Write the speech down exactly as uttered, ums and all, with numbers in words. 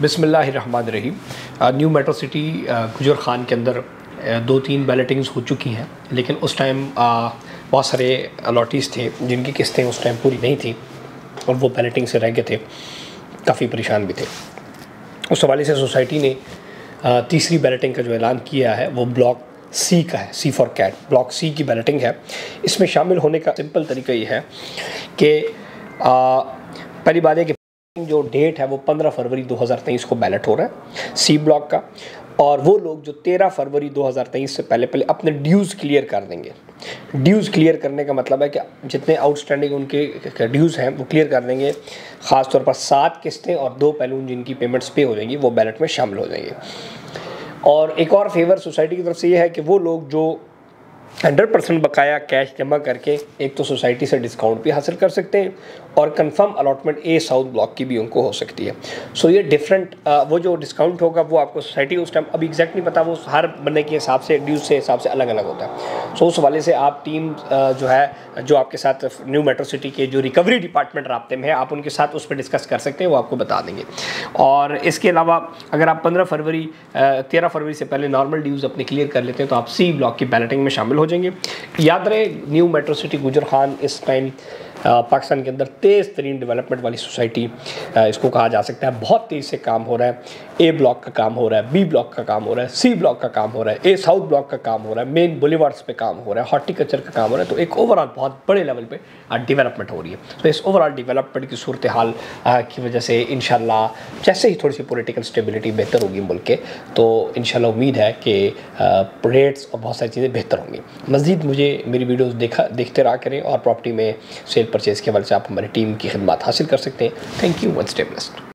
बिस्मिल्लाहिर्रहमानिर्रहीम। New metro city गुजर खान के अंदर दो तीन बैलेटिंग्स हो चुकी हैं, लेकिन उस टाइम बहुत सारे अलॉटीज़ थे जिनकी किस्तें उस टाइम पूरी नहीं थी और वो बैलेटिंग से रह गए थे, काफ़ी परेशान भी थे। उस हवाले से सोसाइटी ने तीसरी बैलेटिंग का जो ऐलान किया है वो ब्लॉक सी का है, C for cat. Block C की बैलेटिंग है। इसमें शामिल होने का सिंपल तरीका ये है कि पहली बात है कि जो डेट है वो पंद्रह फरवरी दो हज़ार तेईस को बैलेट हो रहा है सी ब्लॉक का, और वो लोग जो तेरह फरवरी दो हज़ार तेईस से पहले पहले अपने ड्यूज़ क्लियर कर देंगे। ड्यूज़ क्लियर करने का मतलब है कि जितने आउटस्टैंडिंग उनके ड्यूज़ हैं वो क्लियर कर देंगे। ख़ास तौर पर सात किस्तें और दो बैलून जिनकी पेमेंट्स पे हो जाएंगी वो बैलेट में शामिल हो जाएंगे। और एक और फेवर सोसाइटी की तरफ से ये है कि वो लोग जो हंड्रेड परसेंट बकाया कैश जमा करके एक तो सोसाइटी से डिस्काउंट भी हासिल कर सकते हैं और confirm allotment A south block की भी उनको हो सकती है। सो ये डिफरेंट वो जो डिस्काउंट होगा वो आपको सोसाइटी उस टाइम अभी एग्जैक्ट नहीं पता, वो हर बंदे के हिसाब से ड्यूज से हिसाब से अलग अलग होता है। सो उस हवाले से आप टीम जो है जो आपके साथ न्यू मेट्रो सिटी के जो रिकवरी डिपार्टमेंट राब्ते में है, आप उनके साथ उस पर डिस्कस कर सकते हैं, वो आपको बता देंगे। और इसके अलावा अगर आप पंद्रह फरवरी तेरह फरवरी से पहले नॉर्मल ड्यूज़ अपने क्लियर कर लेते हैं तो आप सी ब्लॉक की बैलेटिंग में शामिल हो जाएंगे। याद रहे, न्यू मेट्रो सिटी गुजर खान इस टाइम पाकिस्तान के अंदर तेज़ तरीन डेवलपमेंट वाली सोसाइटी इसको कहा जा सकता है। बहुत तेज़ से काम हो रहा है। ए ब्लॉक का काम हो रहा है, बी ब्लॉक का काम हो रहा है, सी ब्लॉक का काम हो रहा है, ए साउथ ब्लॉक का काम हो रहा है, मेन बुलेवार्ड्स पे काम हो रहा है, हॉर्टिकल्चर का काम हो रहा है। तो एक ओवरऑल बहुत बड़े लेवल पे डेवलपमेंट हो रही है। तो इस ओवरऑल डेवलपमेंट की सूरत हाल की वजह से इंशाल्लाह जैसे ही थोड़ी सी पॉलिटिकल स्टेबिलिटी बेहतर होगी मुल्क के, तो इंशाल्लाह उम्मीद है कि रेट्स और बहुत सारी चीज़ें बेहतर होंगी। मज़ीद मुझे मेरी वीडियोज़ देखा देखते रहा करें और प्रॉपर्टी में सेल परचेज़ के हवाले से आप हमारी टीम की खिदमत हासिल कर सकते हैं। Thank you, one stay blessed.